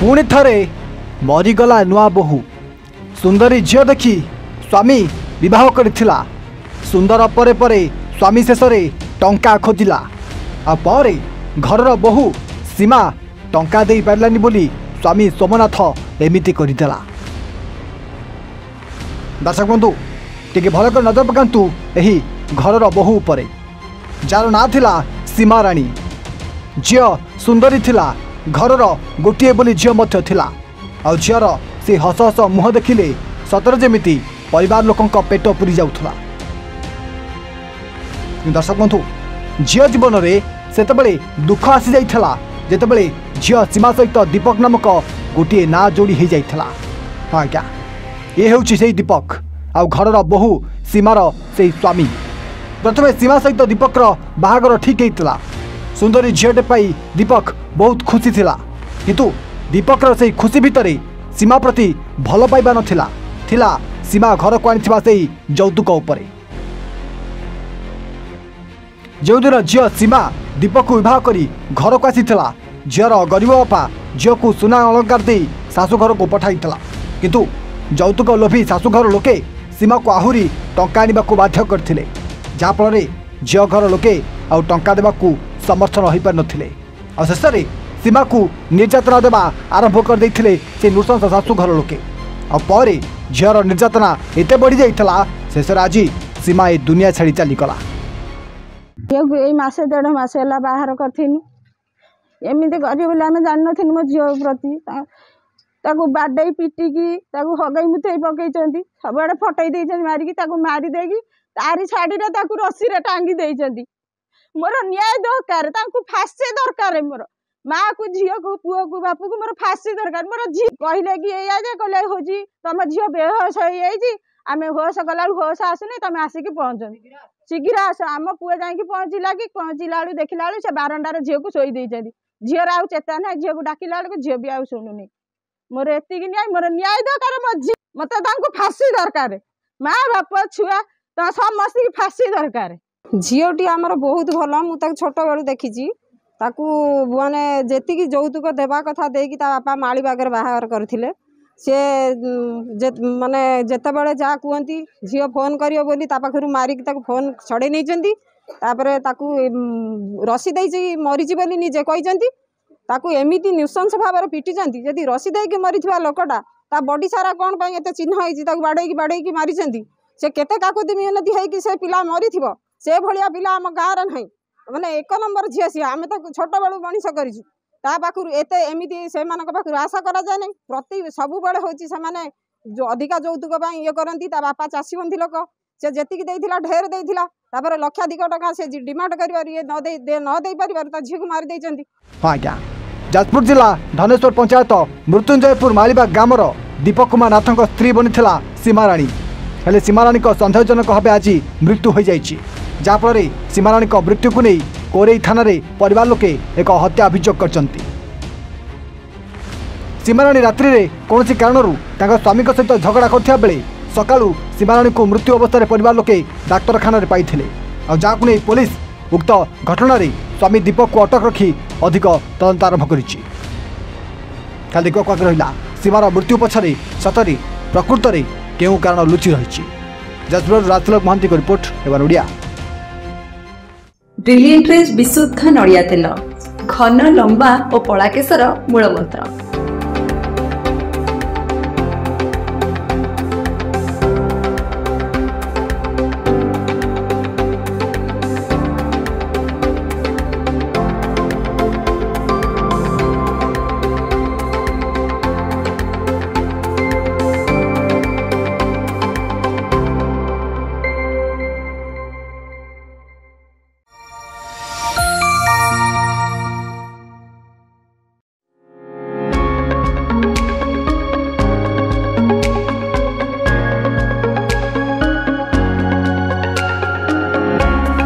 पुणी थरे मरीगला नुआ बोहू सुंदरी झील देखी स्वामी विवाह करथिला। सुंदर परे परे स्वामी शेष टंका खोजिला आरे घरर बोहू सीमा टंका दे पारानी बोली स्वामी सोमनाथ एमिति करदेला। दर्शक बंधु टिके भल कर नजर पकांतु एही घरर बोहू उपरे जार ना थिला सीमा राणी। झील सुंदरी थिला घरर गोटे बोली झील मध्य थिला आ झीर से हस हस मुह देखिले सतर जेमिति परिवार लोकंक पेट पुरी जाउथला। दर्शक बंधु झील जीवन में सेतबेले दुख आसी जाइथला जेतबेले झील सीमा सहित दीपक नामक गोटे ना जोड़ी हो जाइथला। हाँ आज्ञा ये होउछि सेही दीपक आ घरर बोहू सीमार से स्वामी। प्रथमे सीमा सहित दीपकर बाहागर ठीक होता सुंदरी झीटे पाई दीपक बहुत खुशी थिला किंतु दीपकर से खुशी भितर सीमा प्रति भल पाइबा नथिला थिला सीमा घर को आनिथिबा सेही यौतुक उपरे। जो दिन झील सीमा दीपक को विवाह करी घर को आसीथिला झीर गरीब बापा झील को सुना अलंकार दे शाशुघर को पठाइथिला किंतु यौतुक लोभी शाशुघर लोके सीमा को आहुरी टंका आनिबा को बाध्य करथिले जहाँफल झील घर लोके आउ टंका देवा समर्थन हो पार नथिले और शेष में सीमा को निर्यातना देवा आरंभ कर देथिले से नृशंस शाशुघर लोके और झीर निर्यातना एते बढ़ी जाइथला शेष आज सीमा ए दुनिया छाड़ी चलीगला। मसे 1.5 मास है बाहर करथिनी एमती करी बोले आम जान नी मो झील प्रति बाडे पिटिकी हगई मुथई पकई सब आड़े फटई मारिकी मारी देगी तारी छाड़ी रस्सी रे टांगी देइछंती। मोर न्याय दरकार फांसी दरकार मोर माँ को झील को पुओ को बापू को मोर फांसी दरकार। मोर झी कहले कि कहले हूँ तुम झील बेहोश हो आम होश गला होश आसुनी तुम आसिक पहुँच शीघ्र आस आम पुओ जा पहुँचला कि पहुँचला बेलू देखला बेलू से बारंडार झील को शोई देइछंती। झील आउ चेता ना झील को डाकिला बेलू झील भी आउ शुणुनी। मोर एतिक मोर न्याय दरकार मो झी मत फांसी दरकार माँ बाप छुआ तो समस्त फांसी दरकार। झीलटी आमर बहुत भल मुझे छोट बेलू देखी माने जी यौतुक देवा कथा देकी बापा माली बागर बाहर करथिले से माने जेतेबेले जा कहती झील फोन करियो बोली पाखरु मारिक फोन छड़े नहीं रसी दे मरीची बोली निजे कहते एमती नृशंस भाव पिटी जदि रसी देकी मरीथिबा लोकटा ता बॉडी सारा कौन पाई एते चिन्ह होईची बाड़ेकी मारी से केते काकुति मिहनती है से पिला मरी थी से भलिया पिला आम गाँव में नहीं मैंने 1 नंबर झील सी आम तो छोट बेलू मनीष करूँ एते एमती से आशा करा जाए नहीं प्रति सब बेले हूँ जो अधिका यौतुक ये करती बापा चाषी बंधी लोक से जी ढेर देता लक्षाधिक टका से डिमांड कर न दे पार झील को मारी देइछंती। हाँ आज्ञा जाजपुर जिला धनेश्वर पंचायत मृत्युंजयपुर मालिबा ग्रामर दीपक कुमार नाथ स्त्री बनी सीमा राणी हेले सीमा राणी सन्देहजनक भाव आज मृत्यु हो जाइए जहाँफल सीमा राणी मृत्यु को नहीं कोरेई थाना परिवार लोके एक हत्या अभियोग करछंती। सीमा राणी रात्रि रे कौन कारण स्वामी सहित झगड़ा करथिया बेले सकाळू सीमा राणी को मृत्यु अवस्था परिवार लोके डाक्तरखाना पाई जहाँ को नहीं पुलिस उक्त घटना स्वामी दीपक को अटक रखी अधिक तदंत आरंभ करिछि। खाली देखा रहा सीमार मृत्यु पछरे सतरी प्रकृत में केउ कारण लुचि रही। जाजपुर राजतिलक महांती को रिपोर्ट एवं ओडिया। ब्रिलियंट विशुद्ध नड़िया तेल घन लंबा और पड़ा केशर मूल मंत्र।